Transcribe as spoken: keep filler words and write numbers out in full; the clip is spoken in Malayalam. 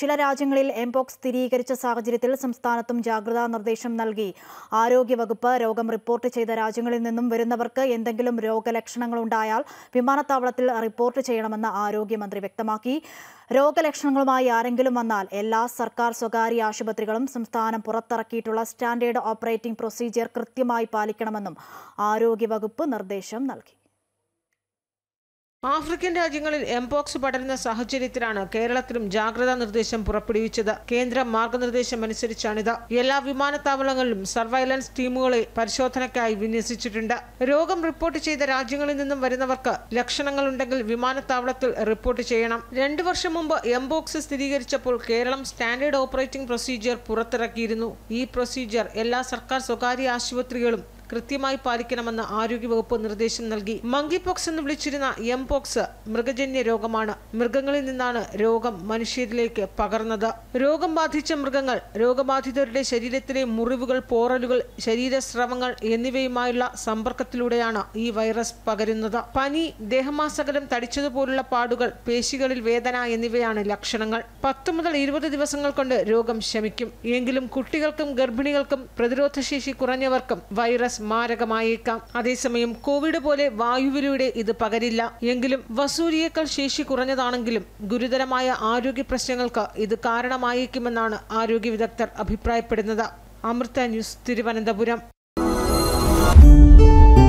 ചില രാജ്യങ്ങളിൽ എംപോക്സ് സ്ഥിരീകരിച്ച സാഹചര്യത്തിൽ സംസ്ഥാനത്തും ജാഗ്രതാ നിർദ്ദേശം നൽകി ആരോഗ്യവകുപ്പ്. രോഗം റിപ്പോർട്ട് ചെയ്ത രാജ്യങ്ങളിൽ നിന്നും വരുന്നവർക്ക് എന്തെങ്കിലും രോഗലക്ഷണങ്ങളുണ്ടായാൽ വിമാനത്താവളത്തിൽ റിപ്പോർട്ട് ചെയ്യണമെന്ന് ആരോഗ്യമന്ത്രി വ്യക്തമാക്കി. രോഗലക്ഷണങ്ങളുമായി ആരെങ്കിലും വന്നാൽ എല്ലാ സർക്കാർ സ്വകാര്യ ആശുപത്രികളും സംസ്ഥാനം പുറത്തിറക്കിയിട്ടുള്ള സ്റ്റാൻഡേർഡ് ഓപ്പറേറ്റിംഗ് പ്രൊസീജിയർ കൃത്യമായി പാലിക്കണമെന്നും ആരോഗ്യവകുപ്പ് നിർദ്ദേശം നൽകി. ആഫ്രിക്കൻ രാജ്യങ്ങളിൽ എംപോക്സ് പടരുന്ന സാഹചര്യത്തിലാണ് കേരളത്തിലും ജാഗ്രതാ നിർദ്ദേശം പുറപ്പെടുവിച്ചത്. കേന്ദ്ര മാർഗനിർദ്ദേശം അനുസരിച്ചാണിത്. എല്ലാ വിമാനത്താവളങ്ങളിലും സർവൈലൻസ് ടീമുകളെ പരിശോധനയ്ക്കായി വിന്യസിച്ചിട്ടുണ്ട്. രോഗം റിപ്പോർട്ട് ചെയ്ത രാജ്യങ്ങളിൽ നിന്നും വരുന്നവർക്ക് ലക്ഷണങ്ങളുണ്ടെങ്കിൽ വിമാനത്താവളത്തിൽ റിപ്പോർട്ട് ചെയ്യണം. രണ്ടു വർഷം മുമ്പ് എംപോക്സ് സ്ഥിരീകരിച്ചപ്പോൾ കേരളം സ്റ്റാൻഡേർഡ് ഓപ്പറേറ്റിംഗ് പ്രൊസീജിയർ പുറത്തിറക്കിയിരുന്നു. ഈ പ്രൊസീജിയർ എല്ലാ സർക്കാർ സ്വകാര്യ ആശുപത്രികളും കൃത്യമായി പാലിക്കണമെന്ന് ആരോഗ്യവകുപ്പ് നിർദ്ദേശം നൽകി. മങ്കിപോക്സ് എന്ന് വിളിച്ചിരുന്ന എംപോക്സ് മൃഗജന്യ രോഗമാണ്. മൃഗങ്ങളിൽ നിന്നാണ് രോഗം മനുഷ്യരിലേക്ക് പകർന്നത്. രോഗം ബാധിച്ച മൃഗങ്ങൾ, രോഗബാധിതരുടെ ശരീരത്തിലെ മുറിവുകൾ, പോറലുകൾ, ശരീരസ്രവങ്ങൾ എന്നിവയുമായുള്ള സമ്പർക്കത്തിലൂടെയാണ് ഈ വൈറസ് പകരുന്നത്. പനി, ദേഹമാസകലം തടിച്ചതുപോലുള്ള പാടുകൾ, പേശികളിൽ വേദന എന്നിവയാണ് ലക്ഷണങ്ങൾ. പത്ത് മുതൽ ഇരുപത് ദിവസങ്ങൾ കൊണ്ട് രോഗം ശമിക്കും. എങ്കിലും കുട്ടികൾക്കും ഗർഭിണികൾക്കും പ്രതിരോധശേഷി കുറഞ്ഞവർക്കും വൈറസ് മാരകമായേക്കാം. അതേസമയം കോവിഡ് പോലെ വായുവിലൂടെ ഇത് പകരില്ല. എങ്കിലും വസൂരിയേക്കാൾ ശേഷി കുറഞ്ഞതാണെങ്കിലും ഗുരുതരമായ ആരോഗ്യ പ്രശ്നങ്ങൾക്ക് ഇത് കാരണമായേക്കുമെന്നാണ് ആരോഗ്യ വിദഗ്ധർ അഭിപ്രായപ്പെടുന്നത്. അമൃത ന്യൂസ്, തിരുവനന്തപുരം.